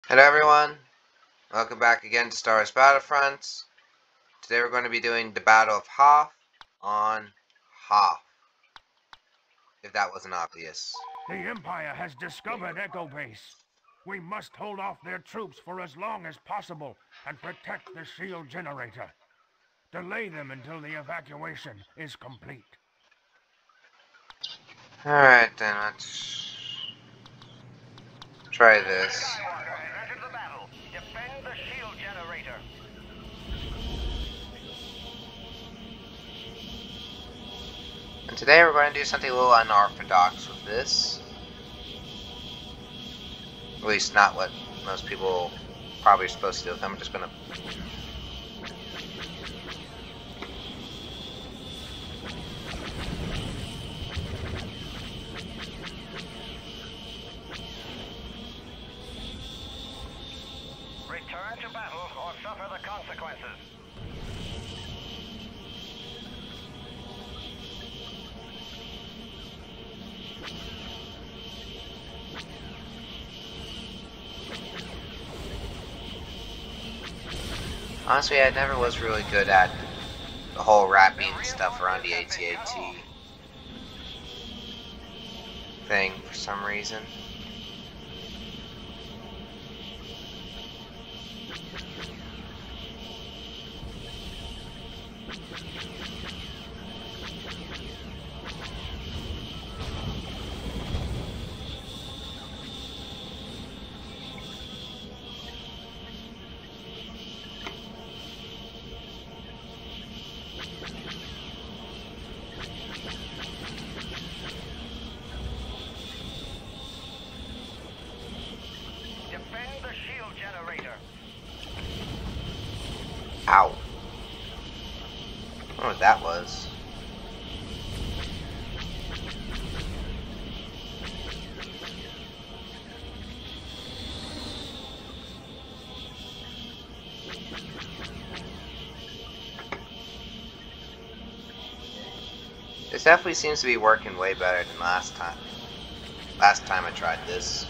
Hello everyone, welcome back again to Star Wars Battlefront. Today we're going to be doing the Battle of Hoth on Hoth, if that wasn't obvious. The Empire has discovered Echo Base. We must hold off their troops for as long as possible and protect the shield generator. Delay them until the evacuation is complete. Alright then, let's try this. Enter the battle. Defend the shield generator. And today we're going to do something a little unorthodox with this. At least not what most people probably are supposed to do. I'm just going to... Return to battle or suffer the consequences. Honestly, I never was really good at the whole wrapping stuff around the AT-AT thing for some reason. Defend the shield generator. Ow. I don't know what that was. This definitely seems to be working way better than last time. Last time I tried this.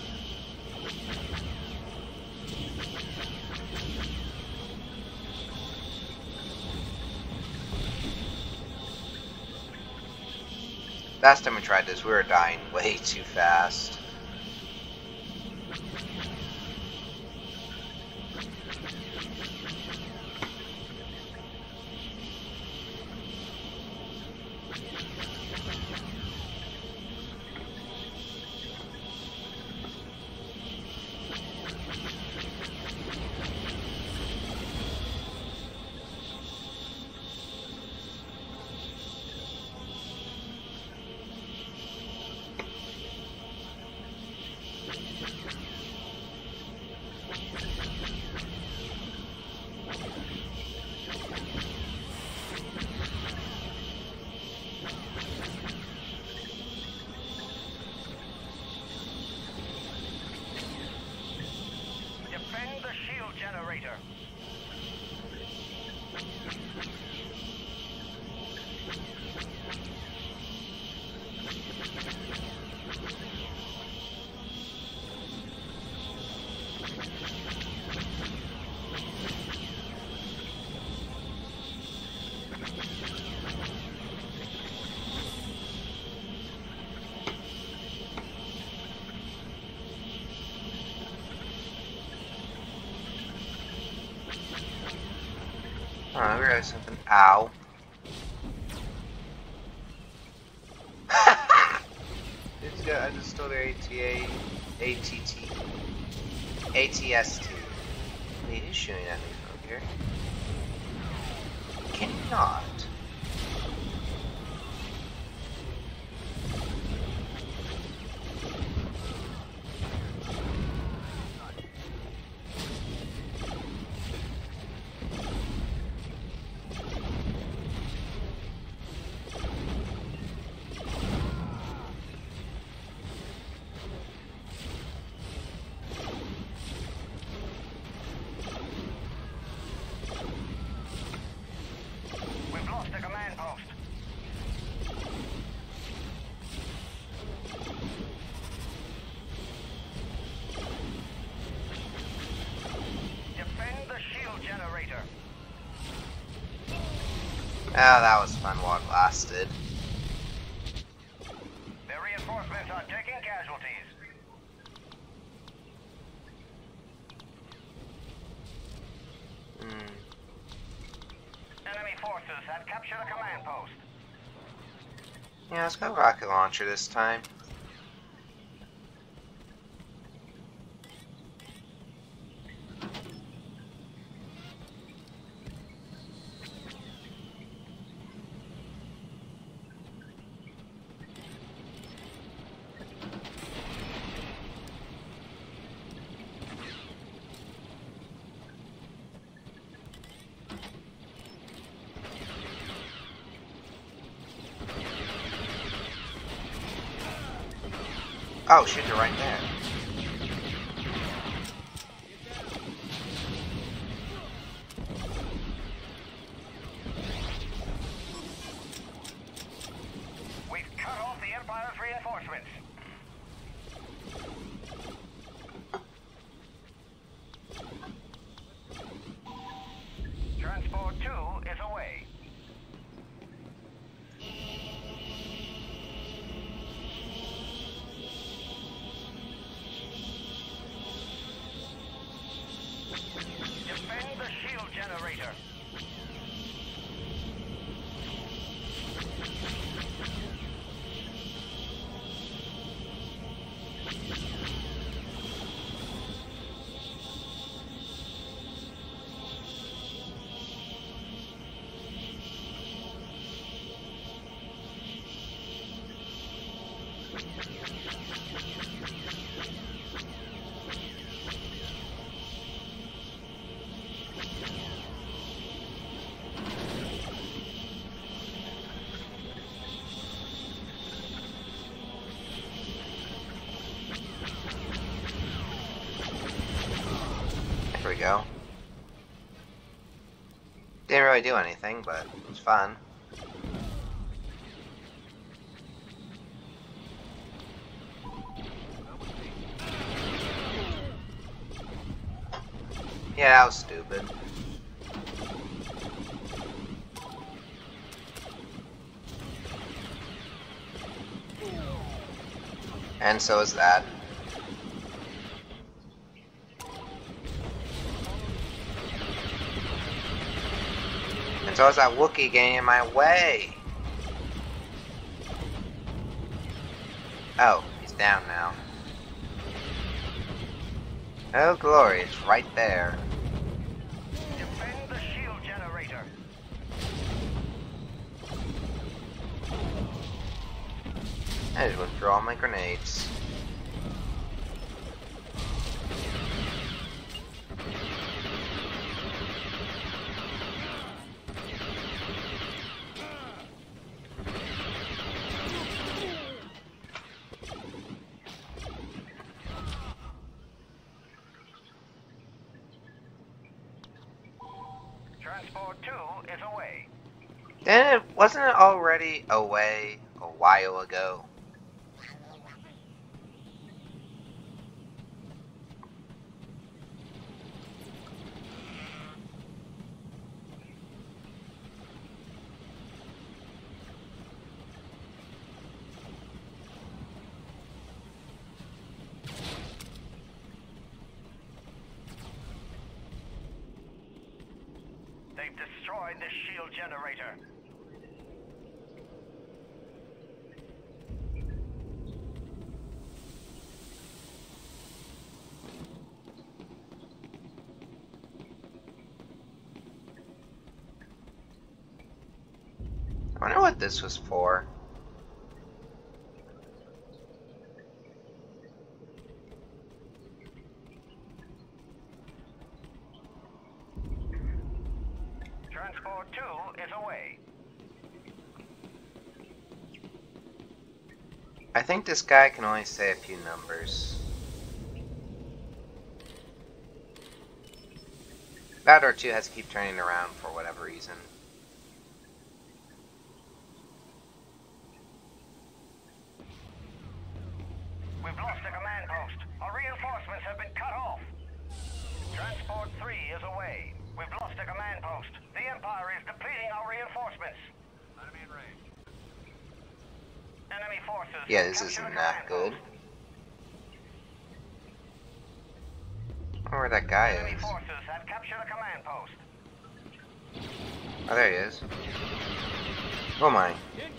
Last time we tried this, we were dying way too fast. Defend the shield generator. Oh, I realized something. Ow. I just stole their ATA, ATT, ATST. Wait, who's shooting at me from here? Can you not? We've lost Oh, that was fun while it lasted. The reinforcements are taking casualties. Enemy forces have captured a command post. Yeah, let's go rocket launcher this time. Oh, shoot, they're right there. We've cut off the Empire's reinforcements. Transport 2 is away. Defend the shield generator. There we go. Didn't really do anything, but it was fun. Yeah, that was stupid. And so is that. And so is that Wookiee getting in my way. Oh, he's down now. Oh glory, it's right there. Defend the shield generator. I just went through all my grenades. Transport 2 is away. Wasn't it already away a while ago? They've destroyed the shield generator. I wonder what this was for. Transport 2 is away. I think this guy can only say a few numbers. That or 2 has to keep turning around for whatever reason. We've lost a command post. Our reinforcements have been cut off. Transport 3 is away. We've lost a command post. The Empire is depleting our reinforcements. Enemy in range. Enemy forces. Yeah, this capture isn't the that command good. post. I wonder where that guy Enemy is. forces have captured a command post. Oh, there he is. Oh my.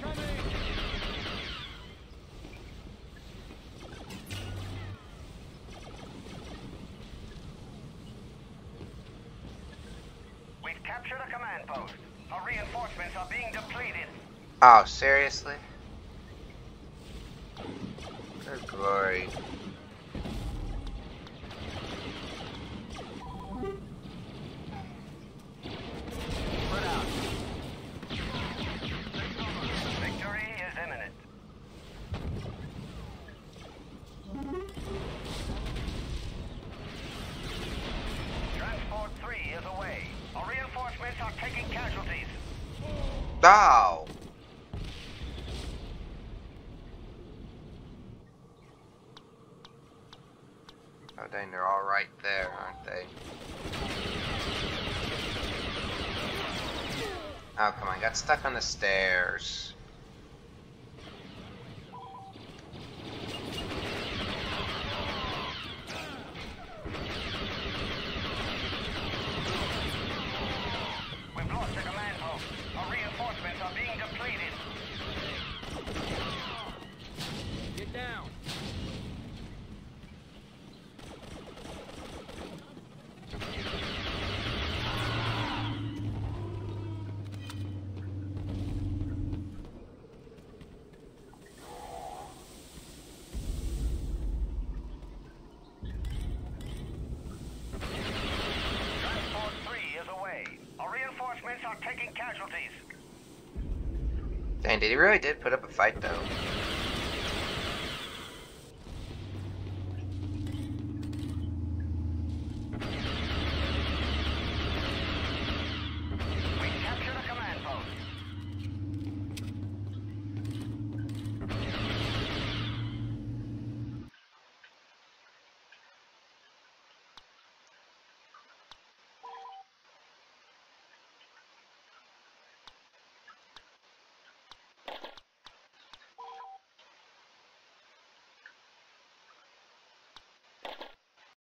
We've captured a command post. Our reinforcements are being depleted. Oh, seriously? Good glory. Spread out. Victory is imminent. Transport 3 is away. Our reinforcements are taking casualties. Oh! Oh dang, they're all right there, aren't they? Oh, come on, got stuck on the stairs. We've lost a command post. Our reinforcements are being depleted. Get down. Transport 3 is away. Our reinforcements are taking casualties. Dang, he really did put up a fight though.